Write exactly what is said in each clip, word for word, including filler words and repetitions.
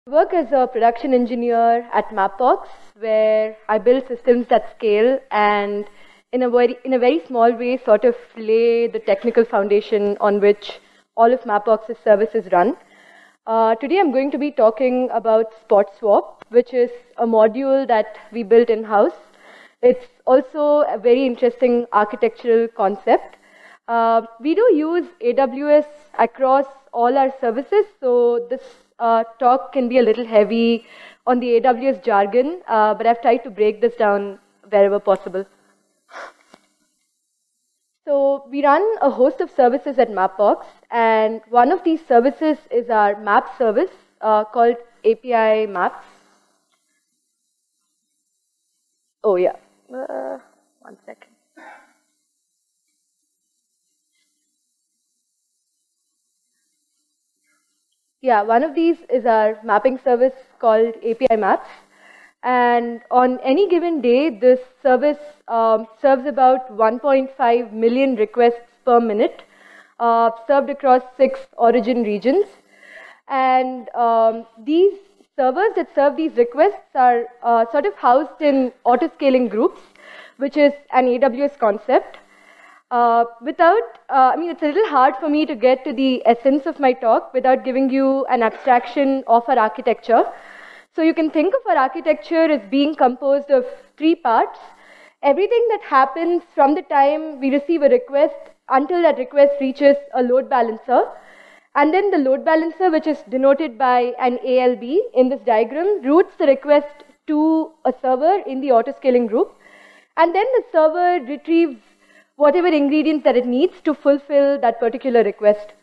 I work as a production engineer at Mapbox, where I build systems that scale and in a very in a very small way sort of lay the technical foundation on which all of Mapbox's services run. Uh, today I'm going to be talking about Spotswap, which is a module that we built in-house. It's also a very interesting architectural concept. Uh, we do use A W S across all our services, so this uh, talk can be a little heavy on the A W S jargon, uh, but I've tried to break this down wherever possible. So we run a host of services at Mapbox, and one of these services is our map service uh, called A P I Maps. Oh yeah, uh, one second. Yeah, one of these is our mapping service called A P I Maps. And on any given day, this service um, serves about one point five million requests per minute, uh, served across six origin regions. And um, these servers that serve these requests are uh, sort of housed in auto-scaling groups, which is an A W S concept. Uh, without, uh, I mean, it's a little hard for me to get to the essence of my talk without giving you an abstraction of our architecture. So you can think of our architecture as being composed of three parts. Everything that happens from the time we receive a request until that request reaches a load balancer. And then the load balancer, which is denoted by an A L B in this diagram, routes the request to a server in the auto-scaling group. And then the server retrieves whatever ingredients that it needs to fulfill that particular request.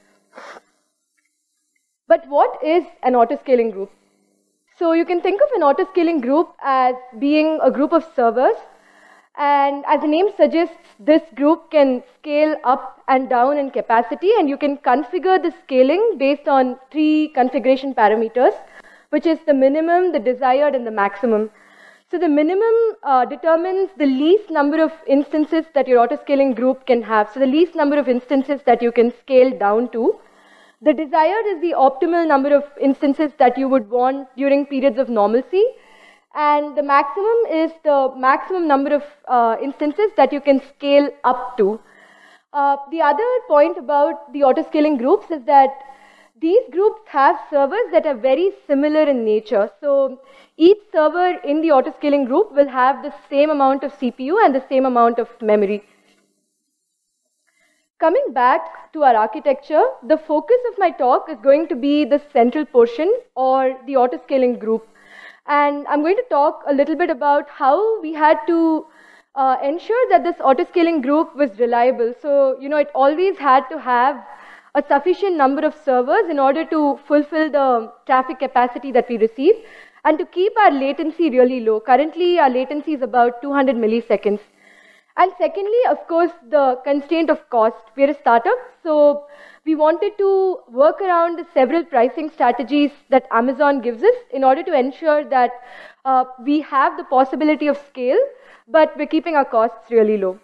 But what is an auto-scaling group? So you can think of an auto-scaling group as being a group of servers, and as the name suggests, this group can scale up and down in capacity, and you can configure the scaling based on three configuration parameters, which is the minimum, the desired, and the maximum. So the minimum uh, determines the least number of instances that your auto-scaling group can have, so the least number of instances that you can scale down to. The desired is the optimal number of instances that you would want during periods of normalcy, and the maximum is the maximum number of uh, instances that you can scale up to. Uh, the other point about the auto-scaling groups is that these groups have servers that are very similar in nature. So each server in the auto-scaling group will have the same amount of C P U and the same amount of memory. Coming back to our architecture, the focus of my talk is going to be the central portion, or the auto-scaling group. And I'm going to talk a little bit about how we had to uh, ensure that this auto-scaling group was reliable. So, you know, it always had to have a sufficient number of servers in order to fulfill the traffic capacity that we receive, and to keep our latency really low. Currently, our latency is about two hundred milliseconds. And secondly, of course, the constraint of cost. We're a startup, so we wanted to work around the several pricing strategies that Amazon gives us in order to ensure that uh, we have the possibility of scale, but we're keeping our costs really low.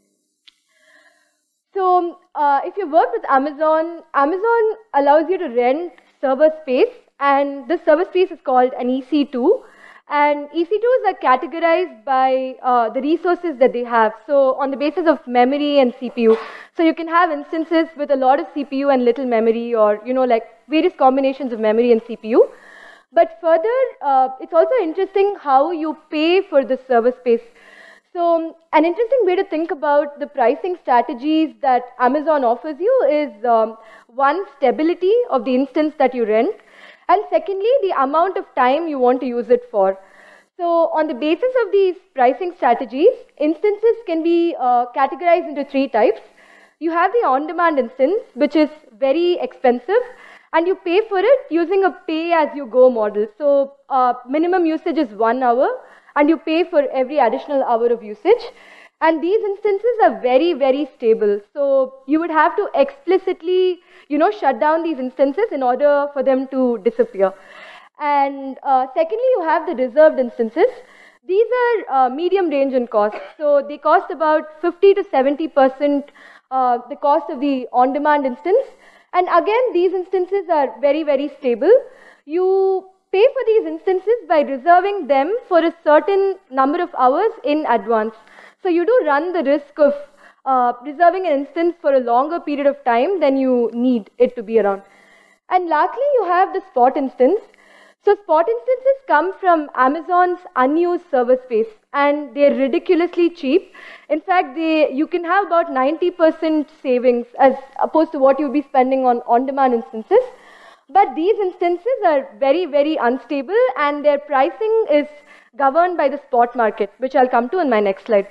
So uh, if you work with Amazon, Amazon allows you to rent server space, and this server space is called an E C two. And E C twos are categorized by uh, the resources that they have, so on the basis of memory and C P U. So you can have instances with a lot of C P U and little memory, or you know, like various combinations of memory and C P U. But further, uh, it's also interesting how you pay for the server space. So an interesting way to think about the pricing strategies that Amazon offers you is um, one, stability of the instance that you rent, and secondly, the amount of time you want to use it for. So on the basis of these pricing strategies, instances can be uh, categorized into three types. You have the on-demand instance, which is very expensive, and you pay for it using a pay-as-you-go model. So uh, minimum usage is one hour, and you pay for every additional hour of usage. And these instances are very, very stable. So you would have to explicitly, you know, shut down these instances in order for them to disappear. And uh, secondly, you have the reserved instances. These are uh, medium range in cost. So they cost about fifty to seventy percent uh, the cost of the on-demand instance. And again, these instances are very, very stable. You pay for these instances by reserving them for a certain number of hours in advance. So you do run the risk of uh, reserving an instance for a longer period of time than you need it to be around. And lastly, you have the spot instance. So spot instances come from Amazon's unused server space, and they're ridiculously cheap. In fact, they, you can have about ninety percent savings as opposed to what you'll be spending on on-demand instances. But these instances are very, very unstable, and their pricing is governed by the spot market, which I'll come to in my next slide.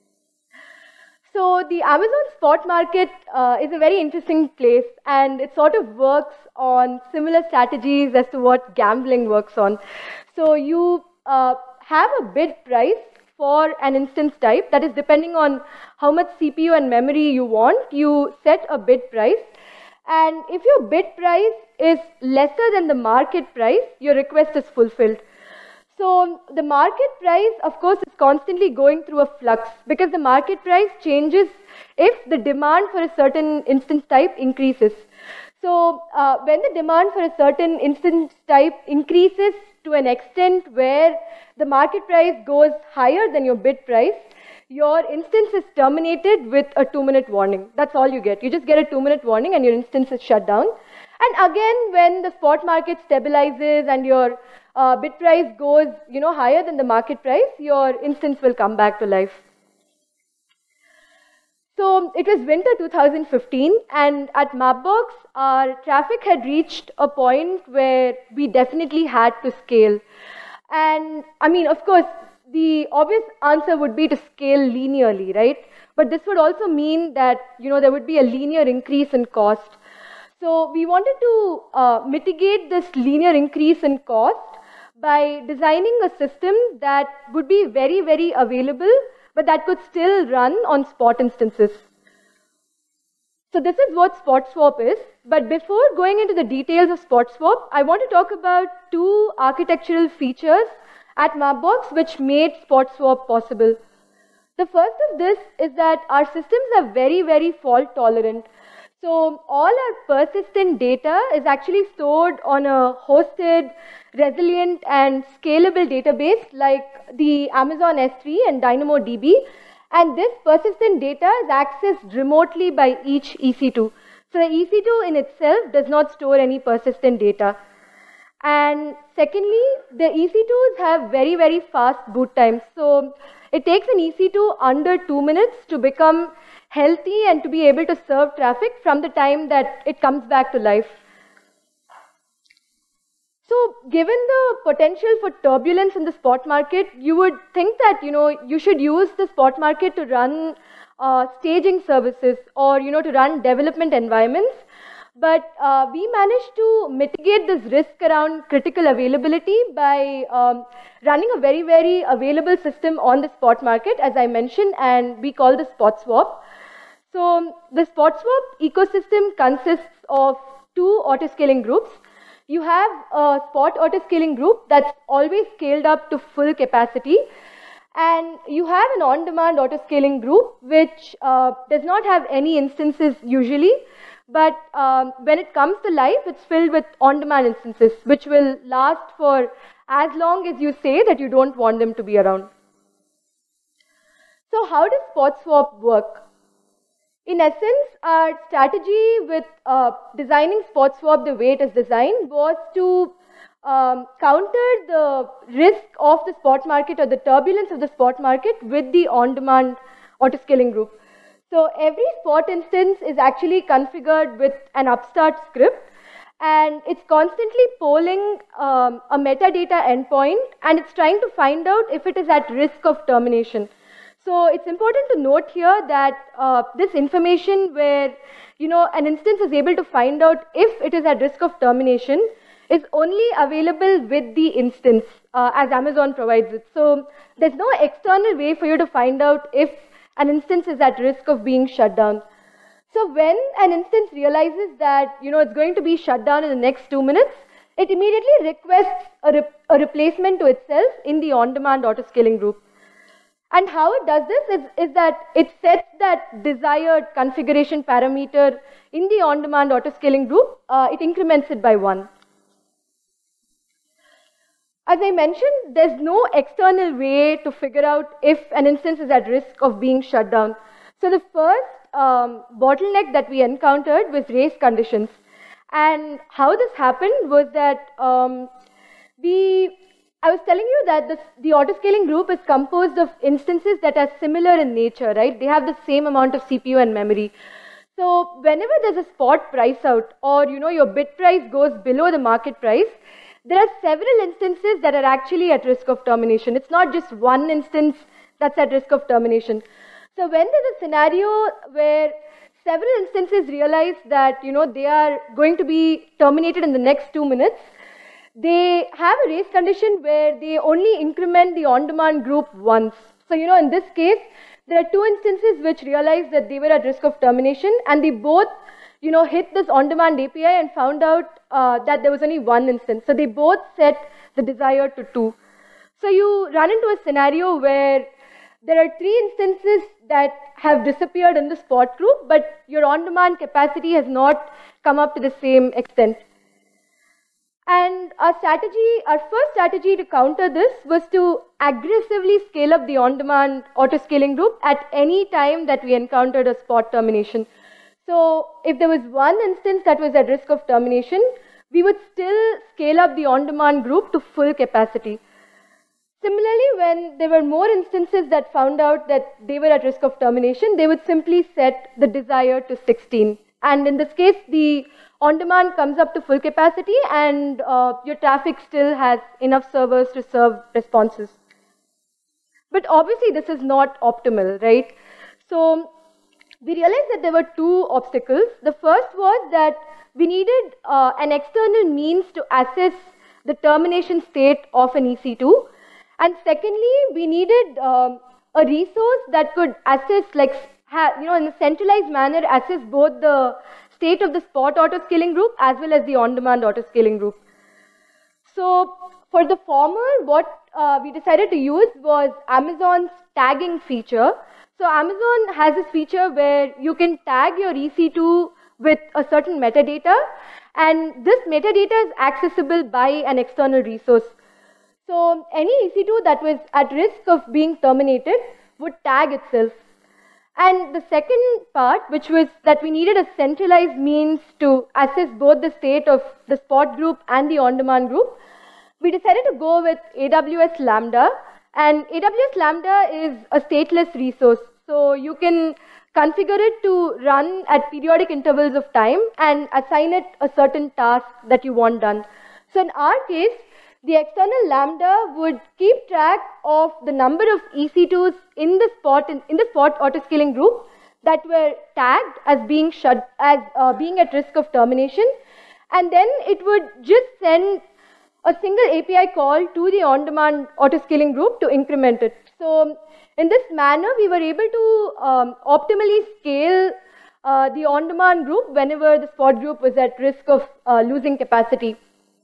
So the Amazon spot market uh, is a very interesting place, and it sort of works on similar strategies as to what gambling works on. So you uh, have a bid price for an instance type, that is depending on how much C P U and memory you want, you set a bid price. And if your bid price is lesser than the market price, your request is fulfilled. So the market price, of course, is constantly going through a flux because the market price changes if the demand for a certain instance type increases. So uh, when the demand for a certain instance type increases to an extent where the market price goes higher than your bid price, your instance is terminated with a two-minute warning. That's all you get. You just get a two-minute warning and your instance is shut down. And again, when the spot market stabilizes and your uh, bid price goes, you know, higher than the market price, your instance will come back to life. So it was winter two thousand fifteen, and at Mapbox, our traffic had reached a point where we definitely had to scale. And I mean, of course, the obvious answer would be to scale linearly, right? But this would also mean that, you know, there would be a linear increase in cost. So we wanted to uh, mitigate this linear increase in cost by designing a system that would be very, very available, but that could still run on spot instances. So this is what Spotswap is. But before going into the details of Spotswap, I want to talk about two architectural features at Mapbox which made Spotswap possible. The first of this is that our systems are very, very fault tolerant. So all our persistent data is actually stored on a hosted, resilient and scalable database like the Amazon S three and DynamoDB. And this persistent data is accessed remotely by each E C two. So the E C two in itself does not store any persistent data. And secondly, the E C twos have very, very fast boot times. So it takes an E C two under two minutes to become healthy and to be able to serve traffic from the time that it comes back to life. So given the potential for turbulence in the spot market, you would think that, you know, you should use the spot market to run uh, staging services or, you know, to run development environments. But uh, we managed to mitigate this risk around critical availability by um, running a very, very available system on the spot market, as I mentioned, and we call this Spotswap. So the Spotswap ecosystem consists of two autoscaling groups. You have a spot autoscaling group that's always scaled up to full capacity, and you have an on-demand autoscaling group which uh, does not have any instances usually, but um, when it comes to life, it's filled with on-demand instances which will last for as long as you say that you don't want them to be around. So how does Spotswap work? In essence, our strategy with uh, designing Spotswap the way it is designed was to um, counter the risk of the spot market or the turbulence of the spot market with the on-demand autoscaling group. So every spot instance is actually configured with an upstart script, and it's constantly polling um, a metadata endpoint, and it's trying to find out if it is at risk of termination. So it's important to note here that uh, this information where, you know, an instance is able to find out if it is at risk of termination is only available with the instance uh, as Amazon provides it. So there's no external way for you to find out if an instance is at risk of being shut down. So when an instance realizes that, you know, it's going to be shut down in the next two minutes, it immediately requests a, re a replacement to itself in the on-demand autoscaling group. And how it does this is, is that it sets that desired configuration parameter in the on-demand autoscaling group. Uh, it increments it by one. as I mentioned, there's no external way to figure out if an instance is at risk of being shut down. So the first um, bottleneck that we encountered was race conditions. And how this happened was that um, we, I was telling you that this, the autoscaling group is composed of instances that are similar in nature, right? They have the same amount of C P U and memory. So whenever there's a spot price out, or you know your bid price goes below the market price, there are several instances that are actually at risk of termination. It's not just one instance that's at risk of termination. So when there's a scenario where several instances realize that you know they are going to be terminated in the next two minutes, they have a race condition where they only increment the on-demand group once. So you know in this case, there are two instances which realized that they were at risk of termination, and they both you know, hit this on-demand A P I and found out uh, that there was only one instance. So they both set the desired to two. So you run into a scenario where there are three instances that have disappeared in the spot group, but your on-demand capacity has not come up to the same extent. And our strategy, our first strategy to counter this was to aggressively scale up the on-demand auto-scaling group at any time that we encountered a spot termination. So if there was one instance that was at risk of termination, we would still scale up the on-demand group to full capacity. Similarly, when there were more instances that found out that they were at risk of termination, they would simply set the desired to sixteen. And in this case, the on-demand comes up to full capacity, and uh, your traffic still has enough servers to serve responses. But obviously, this is not optimal, right? So we realized that there were two obstacles. The first was that we needed uh, an external means to assess the termination state of an E C two. And secondly, we needed um, a resource that could assess, like, ha you know, in a centralized manner, assess both the state of the spot auto-scaling group as well as the on-demand auto-scaling group. So for the former, what uh, we decided to use was Amazon's tagging feature. So Amazon has this feature where you can tag your E C two with a certain metadata, and this metadata is accessible by an external resource. So any E C two that was at risk of being terminated would tag itself. And the second part, which was that we needed a centralized means to assess both the state of the spot group and the on-demand group, we decided to go with A W S Lambda. And A W S Lambda is a stateless resource. So you can configure it to run at periodic intervals of time and assign it a certain task that you want done. So in our case, the external Lambda would keep track of the number of E C twos in the spot in, in the spot autoscaling group that were tagged as being shut as uh, being at risk of termination, and then it would just send a single A P I call to the on-demand autoscaling group to increment it. So in this manner, we were able to um, optimally scale uh, the on-demand group whenever the spot group was at risk of uh, losing capacity.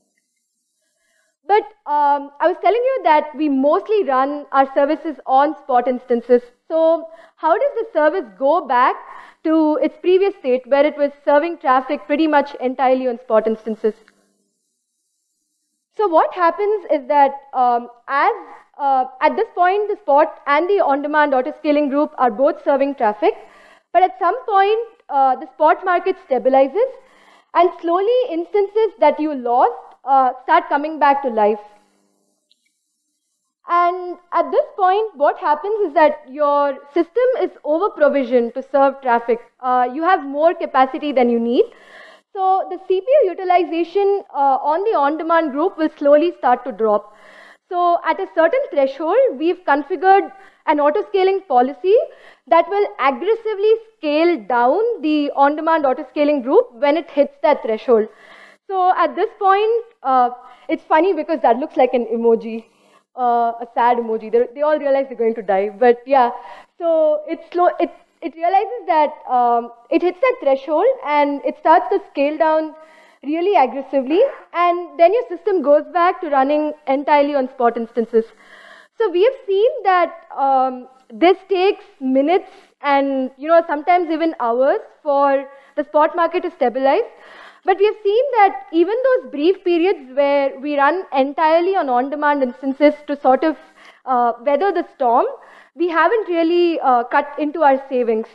But um, I was telling you that we mostly run our services on spot instances. So how does the service go back to its previous state where it was serving traffic pretty much entirely on spot instances? So what happens is that um, as uh, at this point, the spot and the on-demand autoscaling group are both serving traffic, but at some point, uh, the spot market stabilizes, and slowly instances that you lost uh, start coming back to life. And at this point, what happens is that your system is over-provisioned to serve traffic. Uh, you have more capacity than you need. So the C P U utilization uh, on the on-demand group will slowly start to drop. So at a certain threshold, we've configured an auto-scaling policy that will aggressively scale down the on-demand auto-scaling group when it hits that threshold. So at this point, uh, it's funny because that looks like an emoji, uh, a sad emoji. They're, they all realize they're going to die. But yeah, so it's slow. It, it realizes that um, it hits that threshold and it starts to scale down really aggressively, and then your system goes back to running entirely on spot instances. So we have seen that um, this takes minutes and you know sometimes even hours for the spot market to stabilize. But we have seen that even those brief periods where we run entirely on on-demand instances to sort of uh, weather the storm, we haven't really uh, cut into our savings.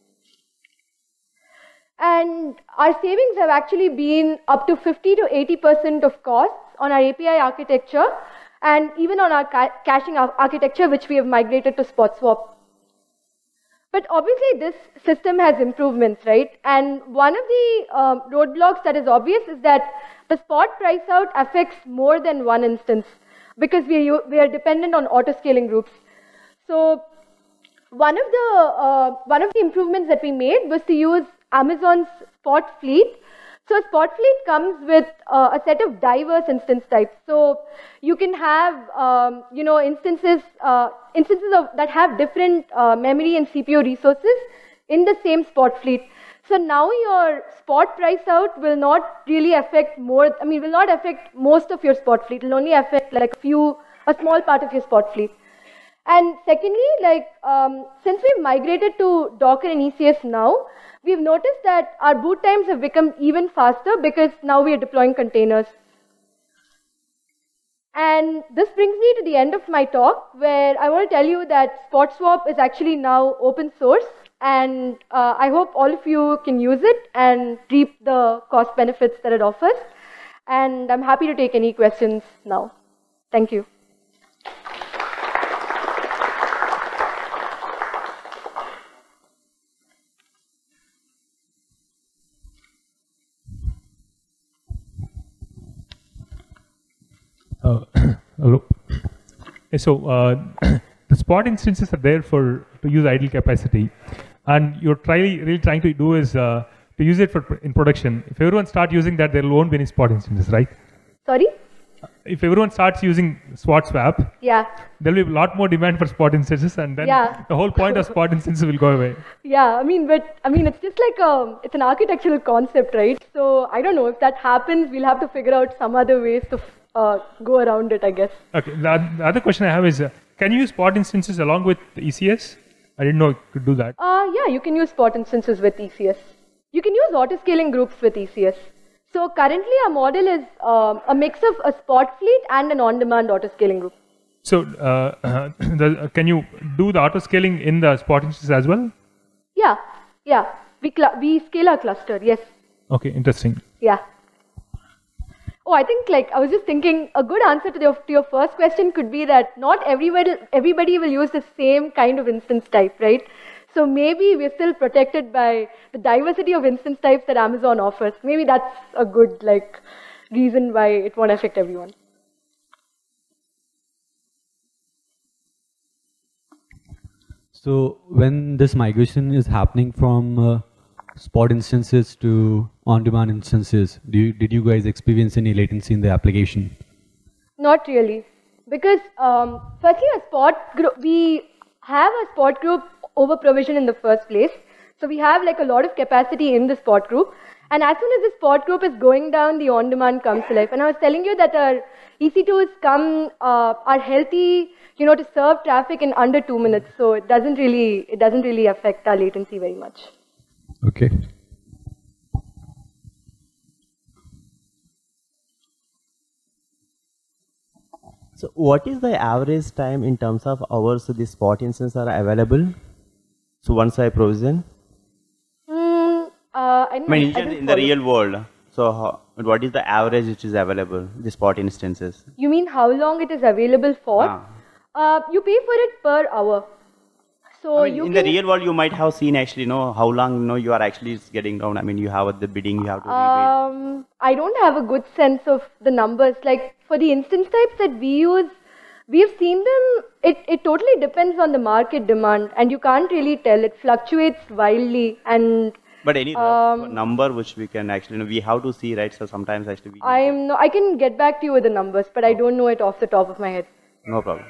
And our savings have actually been up to fifty to eighty percent of costs on our A P I architecture and even on our ca caching ar architecture, which we have migrated to Spotswap. But obviously this system has improvements, right? And one of the uh, roadblocks that is obvious is that the spot price out affects more than one instance because we are, we are dependent on auto-scaling groups. So one of the uh, one of the improvements that we made was to use Amazon's spot fleet. So a spot fleet comes with uh, a set of diverse instance types. So you can have, um, you know, instances uh, instances of that have different uh, memory and C P U resources in the same spot fleet. So now your spot price out will not really affect more. I mean, will not affect most of your spot fleet. It will only affect like a few, a small part of your spot fleet. And secondly, like um, since we've migrated to Docker and E C S now, we've noticed that our boot times have become even faster because now we are deploying containers. And this brings me to the end of my talk, where I want to tell you that Spotswap is actually now open source, and uh, I hope all of you can use it and reap the cost benefits that it offers. And I'm happy to take any questions now. Thank you. Uh, hello. So uh, the spot instances are there for to use idle capacity, and you're trying really trying to do is uh, to use it for in production. If everyone start using that, there won't be any spot instances, right? Sorry? If everyone starts using Spotswap, yeah, there will be a lot more demand for spot instances, and then yeah. the whole point of spot instances will go away. Yeah, I mean, but I mean, it's just like a, it's an architectural concept, right? So I don't know if that happens. We'll have to figure out some other ways to uh, go around it, I guess. Okay. The, the other question I have is, uh, can you use spot instances along with E C S? I didn't know you could do that. Uh, yeah, you can use spot instances with E C S. You can use auto-scaling groups with E C S. So currently our model is uh, a mix of a spot fleet and an on-demand auto-scaling group. So uh, uh, the, uh, can you do the auto-scaling in the spot instances as well? Yeah, yeah. We, we scale our cluster, yes. Okay, interesting. Yeah. Oh, I think like I was just thinking a good answer to, the, to your first question could be that not everybody, everybody will use the same kind of instance type, right? So maybe we're still protected by the diversity of instance types that Amazon offers. Maybe that's a good like reason why it won't affect everyone. So when this migration is happening from uh, spot instances to on-demand instances, do you, did you guys experience any latency in the application? Not really, because um, firstly, a spot group, we have a spot group over provision in the first place. So we have like a lot of capacity in the spot group. And as soon as the spot group is going down, the on-demand comes to life. And I was telling you that our E C twos come, uh, are healthy, you know, to serve traffic in under two minutes. So it doesn't really, it doesn't really affect our latency very much. Okay. So what is the average time in terms of hours the spot instances are available? So once I provision? Mm, uh, I, I mean, I in the real world, so how, what is the average which is available, the spot instances? You mean how long it is available for? Ah. Uh, you pay for it per hour. So I mean, you in can, the real world, you might have seen actually, you know, how long, you know, you are actually getting down. I mean, you have the bidding, you have to rebid. Um, I don't have a good sense of the numbers. Like for the instance types that we use, we've seen them, it, it totally depends on the market demand and you can't really tell. It fluctuates wildly and But any rough um, number which we can actually, you know, we have to see, right? So sometimes actually we I'm no, I can get back to you with the numbers, but I don't know it off the top of my head. No problem.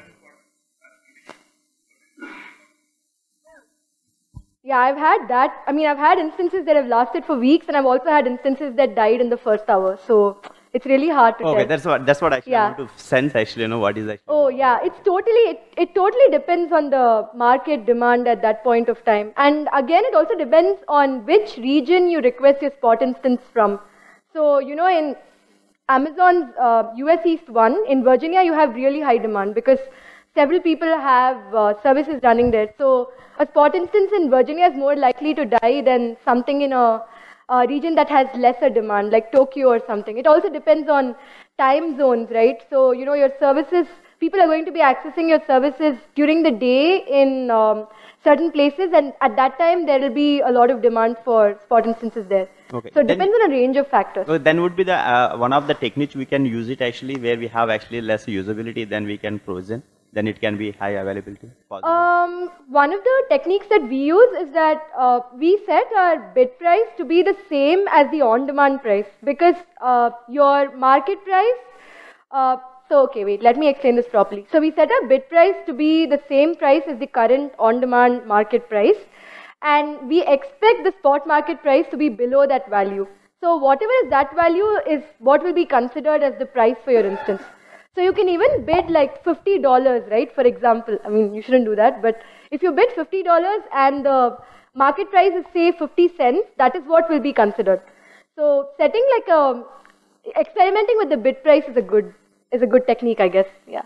Yeah, I've had that. I mean, I've had instances that have lasted for weeks, and I've also had instances that died in the first hour. So it's really hard to okay, tell. Okay, that's what that's what actually yeah. I want to sense actually, you know, what is actually. Oh yeah, it's totally it, it totally depends on the market demand at that point of time, and again, it also depends on which region you request your spot instance from. So, you know, in Amazon's uh, U S East one, in Virginia, you have really high demand because several people have uh, services running there. So, a spot instance in Virginia is more likely to die than something in a, a region that has lesser demand, like Tokyo or something. It also depends on time zones, right? So, you know, your services, people are going to be accessing your services during the day in um, certain places, and at that time, there will be a lot of demand for spot instances there. Okay. So it Then- depends on a range of factors. So then would be the uh, one of the techniques we can use it actually where we have actually less usability than we can provision. Then it can be high availability. Possible. Um, one of the techniques that we use is that uh, we set our bid price to be the same as the on-demand price, because uh, your market price, uh, so okay, wait, let me explain this properly. So we set our bid price to be the same price as the current on-demand market price, and we expect the spot market price to be below that value. So whatever is that value is what will be considered as the price for your instance. So you can even bid like fifty dollars, right? For example, I mean, you shouldn't do that, but if you bid fifty dollars and the market price is say fifty cents, that is what will be considered. So setting like a, experimenting with the bid price is a good, is a good technique, I guess, yeah.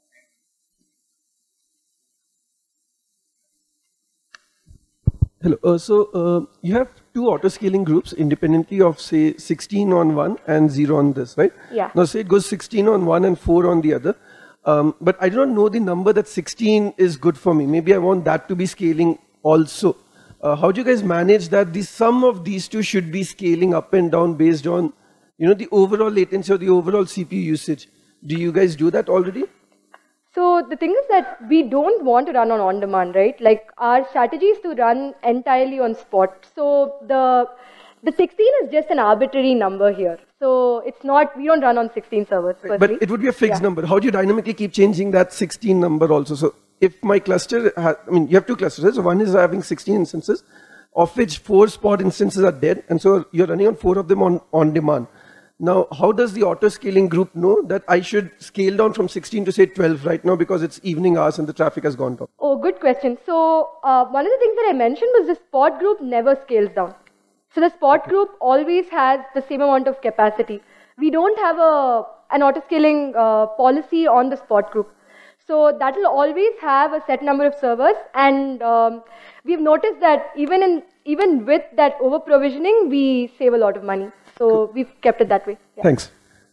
Hello. Uh, so uh, you have two auto-scaling groups independently of say sixteen on one and zero on this, right? Yeah. Now say it goes sixteen on one and four on the other. Um, but I do not know the number that sixteen is good for me. Maybe I want that to be scaling also. Uh, how do you guys manage that? The sum of these two should be scaling up and down based on, you know, the overall latency or the overall C P U usage. Do you guys do that already? So the thing is that we don't want to run on on-demand, right? Like our strategy is to run entirely on spot. So the the sixteen is just an arbitrary number here. So it's not, we don't run on sixteen servers. Right, but it would be a fixed Yeah. number. How do you dynamically keep changing that sixteen number also? So if my cluster, ha I mean, you have two clusters, right? So one is having sixteen instances, of which four spot instances are dead, and so you're running on four of them on, on demand. Now, how does the auto-scaling group know that I should scale down from sixteen to say twelve right now because it's evening hours and the traffic has gone down? Oh, good question. So uh, one of the things that I mentioned was the spot group never scales down. So the spot group always has the same amount of capacity. We don't have a an auto-scaling uh, policy on the spot group. So that will always have a set number of servers, and um, we've noticed that even in even with that over-provisioning, we save a lot of money. So we've kept it that way. Yeah. Thanks.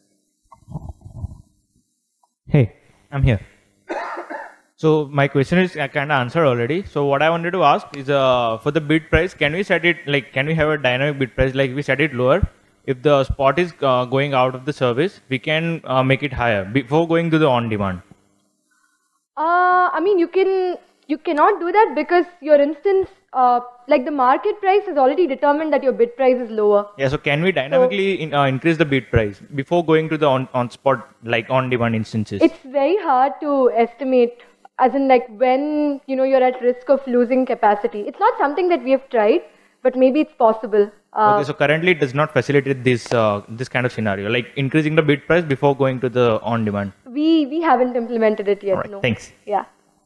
Hey, I'm here. So my question is I kind of answered already. So what I wanted to ask is uh, for the bid price, can we set it like, can we have a dynamic bid price? Like we set it lower. If the spot is uh, going out of the service, we can uh, make it higher before going to the on-demand. Uh, I mean, you can, you cannot do that because your instance, uh, like the market price has already determined that your bid price is lower. Yeah, so can we dynamically in, uh, increase the bid price before going to the on, on spot, like on-demand instances? It's very hard to estimate, as in like when, you know, you're at risk of losing capacity. It's not something that we have tried, but maybe it's possible. Uh, Okay, so currently it does not facilitate this uh, this kind of scenario, like increasing the bid price before going to the on-demand. we, we haven't implemented it yet, All right, no. thanks. Yeah.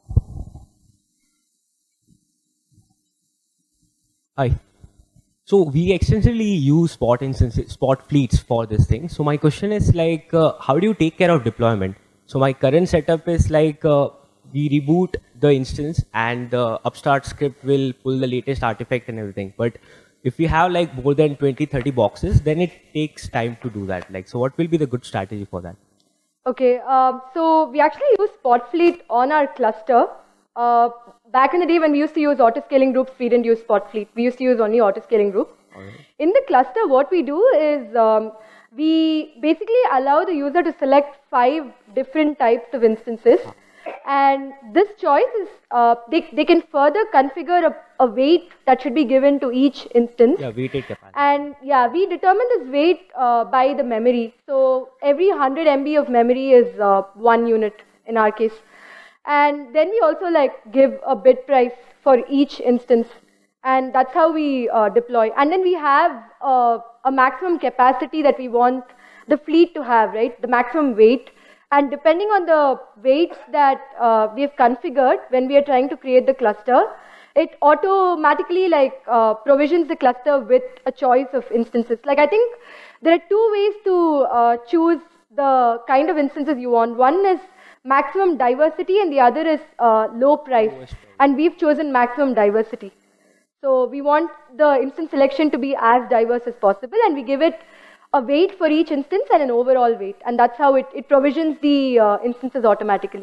Hi. So we extensively use spot instances, spot fleets for this thing. So my question is like, uh, how do you take care of deployment? So my current setup is like, uh, we reboot the instance and the upstart script will pull the latest artifact and everything. But if we have like more than twenty, thirty boxes, then it takes time to do that. Like, so what will be the good strategy for that? Okay, um, so we actually use Spot Fleet on our cluster. Uh, back in the day when we used to use auto-scaling groups, we didn't use Spot Fleet. We used to use only auto-scaling groups. Right. In the cluster, what we do is um, we basically allow the user to select five different types of instances. And this choice is, uh, they, they can further configure a, a weight that should be given to each instance. Yeah, weighted capacity. And yeah, we determine this weight uh, by the memory. So every one hundred megabytes of memory is uh, one unit in our case. And then we also like give a bid price for each instance. And that's how we uh, deploy. And then we have uh, a maximum capacity that we want the fleet to have, right? The maximum weight. And depending on the weights that uh, we have configured when we are trying to create the cluster, it automatically like uh, provisions the cluster with a choice of instances. Like I think There are two ways to uh, choose the kind of instances you want. One is maximum diversity and the other is uh, low price. And we've chosen maximum diversity. So we want the instance selection to be as diverse as possible, and we give it a weight for each instance and an overall weight. And that's how it, it provisions the uh, instances automatically.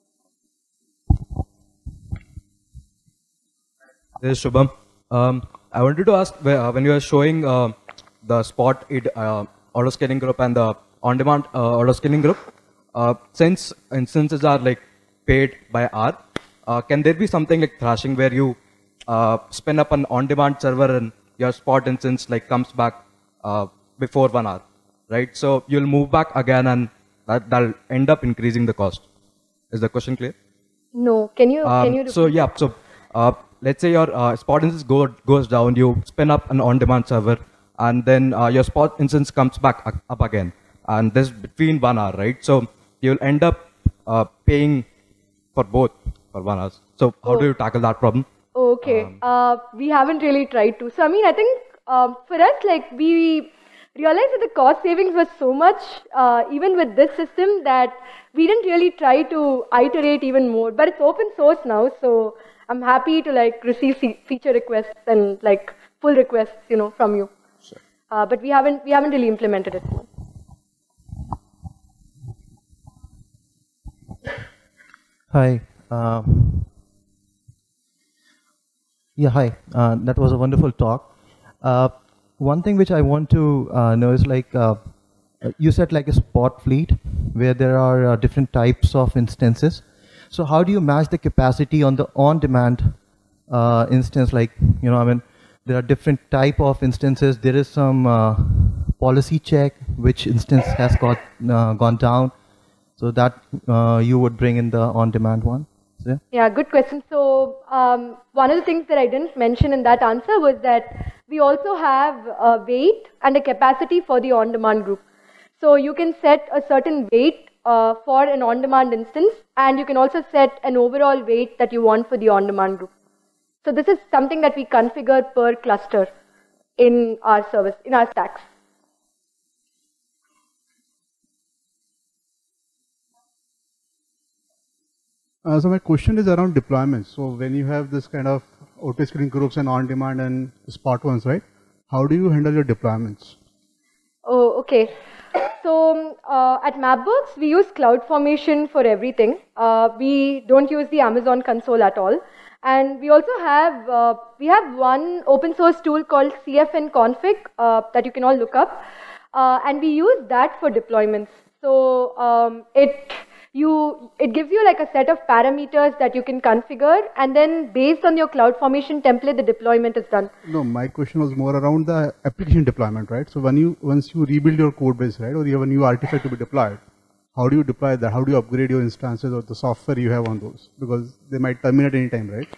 This is Shubham. Um, I wanted to ask, uh, when you were showing uh, the spot it, uh, auto scaling group and the on-demand uh, auto scaling group, uh, since instances are like paid by hour, uh, can there be something like thrashing where you uh, spin up an on-demand server and your spot instance like comes back uh, before one hour, right? So you'll move back again, and that, that'll end up increasing the cost. Is the question clear? No. Can you? Um, can you? So yeah. So uh, let's say your uh, spot instance go, goes down. You spin up an on-demand server, and then uh, your spot instance comes back up again, and this between one hour, right? So you'll end up uh, paying for both for one hour. So how Oh. do you tackle that problem? Okay. Um, uh, we haven't really tried to. So I mean, I think um, for us, like we realized that the cost savings was so much, uh, even with this system, that we didn't really try to iterate even more. But it's open source now, so I'm happy to like receive fe feature requests and like pull requests, you know, from you. Sure. Uh, but we haven't we haven't really implemented it. Hi. Um, yeah, hi. Uh, that was a wonderful talk. Uh, one thing which I want to uh, know is like, uh, you said like a spot fleet where there are uh, different types of instances. So how do you match the capacity on the on-demand uh, instance? Like, you know, I mean, there are different type of instances. There is some uh, policy check, which instance has got uh, gone down. So that uh, you would bring in the on-demand one. So, yeah. Yeah, good question. So um, one of the things that I didn't mention in that answer was that we also have a weight and a capacity for the on-demand group. So you can set a certain weight uh, for an on-demand instance, and you can also set an overall weight that you want for the on-demand group. So this is something that we configure per cluster in our service, in our stacks. Uh, so my question is around deployments. So when you have this kind of auto scaling groups and on-demand and spot ones, right? How do you handle your deployments? Oh, okay. So uh, at Mapbox, we use CloudFormation for everything. Uh, we don't use the Amazon console at all. And we also have, uh, we have one open source tool called C F N config uh, that you can all look up. Uh, and we use that for deployments. So um, it, you, it gives you like a set of parameters that you can configure, and then based on your CloudFormation template, the deployment is done. No, my question was more around the application deployment, right? So when you, once you rebuild your code base, right, or you have a new artifact to be deployed, how do you deploy that? How do you upgrade your instances or the software you have on those? Because they might terminate any time, right?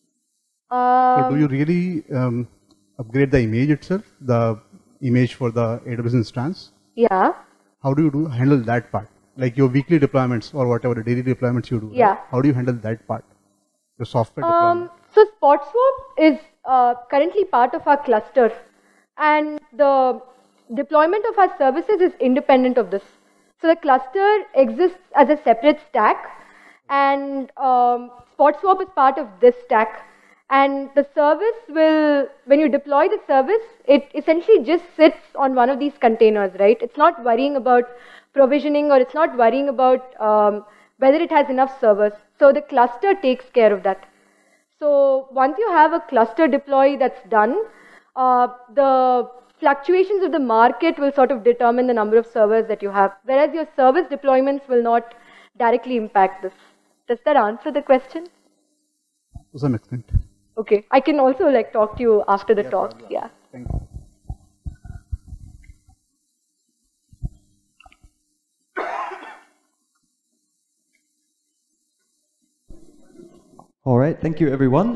Um, so do you really um, upgrade the image itself, the image for the A W S instance? Yeah. How do you do handle that part? Like your weekly deployments or whatever the daily deployments you do. Yeah. Right? How do you handle that part? Your software Um, deployment. so Spotswap is uh, currently part of our cluster, and the deployment of our services is independent of this. So the cluster exists as a separate stack, and um, Spotswap is part of this stack. And the service will, when you deploy the service, it essentially just sits on one of these containers, right? It's not worrying about provisioning, or it's not worrying about um, whether it has enough servers. So the cluster takes care of that. So once you have a cluster deploy that's done, uh, the fluctuations of the market will sort of determine the number of servers that you have, whereas your service deployments will not directly impact this. Does that answer the question? To some extent. Okay, I can also like talk to you after the Yeah, talk. problem. Yeah. Thank you. All right, thank you everyone.